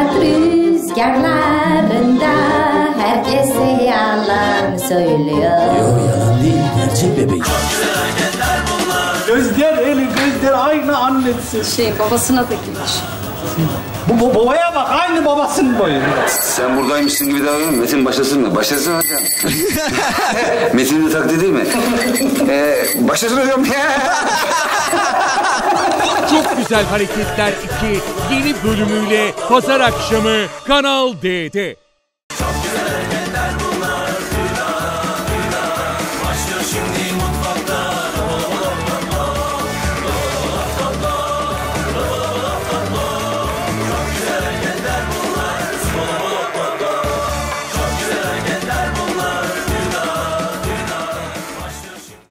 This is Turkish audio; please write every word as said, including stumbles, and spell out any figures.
Kalp rüzgarlarında herkese yalan söylüyor. Yok yalan değil, gerçek bebeğim. Gözler eli gözler aynı annesi. Şey babasına da girmiş. Bu, bu babaya bak aynı babasının boyu. Sen buradaymışsın gibi davranıyorsun. Metin başlasın mı? Başlasın hocam. Metin'in taklit değil mi? Ee, başlasın hocam. Çok Güzel Hareketler iki yeni bölümüyle pazar akşamı Kanal D'de.